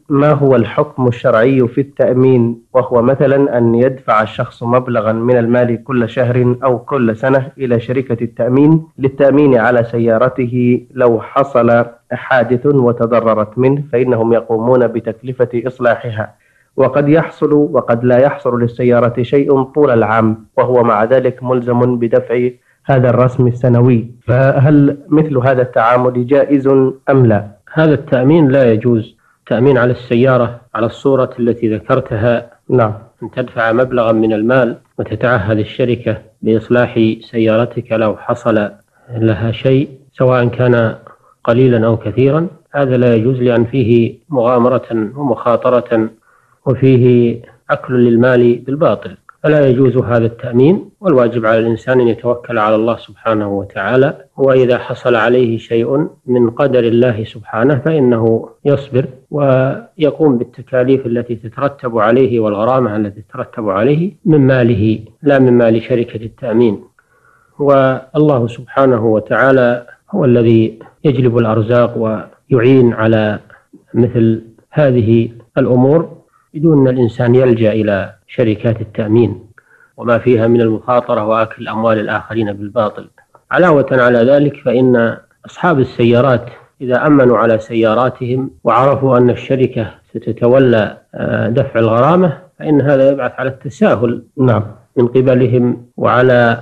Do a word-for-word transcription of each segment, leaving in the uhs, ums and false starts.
ما هو الحكم الشرعي في التأمين، وهو مثلا أن يدفع الشخص مبلغا من المال كل شهر أو كل سنة إلى شركة التأمين للتأمين على سيارته لو حصل حادث وتضررت منه، فإنهم يقومون بتكلفة إصلاحها، وقد يحصل وقد لا يحصل للسيارة شيء طول العام، وهو مع ذلك ملزم بدفع هذا الرسم السنوي، فهل مثل هذا التعامل جائز أم لا؟ هذا التأمين لا يجوز. تأمين على السيارة على الصورة التي ذكرتها، نعم، أن تدفع مبلغا من المال وتتعهد الشركة بإصلاح سيارتك لو حصل لها شيء سواء كان قليلا أو كثيرا، هذا لا يجوز، لأن فيه مغامرة ومخاطرة وفيه أكل للمال بالباطل، فلا يجوز هذا التأمين. والواجب على الإنسان أن يتوكل على الله سبحانه وتعالى، وإذا حصل عليه شيء من قدر الله سبحانه فإنه يصبر ويقوم بالتكاليف التي تترتب عليه والغرامة التي تترتب عليه من ماله لا من مال شركة التأمين. والله سبحانه وتعالى هو الذي يجلب الأرزاق ويعين على مثل هذه الأمور بدون أن الإنسان يلجأ إلى شركات التأمين وما فيها من المخاطرة وأكل أموال الآخرين بالباطل. علاوة على ذلك، فإن أصحاب السيارات إذا أمنوا على سياراتهم وعرفوا أن الشركة ستتولى دفع الغرامة، فإن هذا يبعث على التساهل نعم من قبلهم وعلى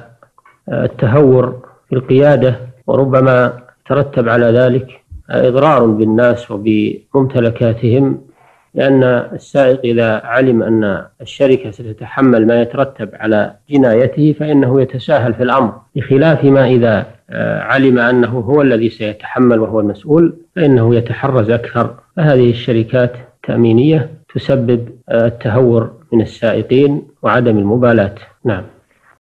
التهور في القيادة، وربما ترتب على ذلك إضرار بالناس وبممتلكاتهم، لأن السائق إذا علم أن الشركة ستتحمل ما يترتب على جنايته فإنه يتساهل في الأمر، بخلاف ما إذا علم أنه هو الذي سيتحمل وهو المسؤول فإنه يتحرز أكثر. فهذه الشركات التأمينية تسبب التهور من السائقين وعدم المبالاة. نعم.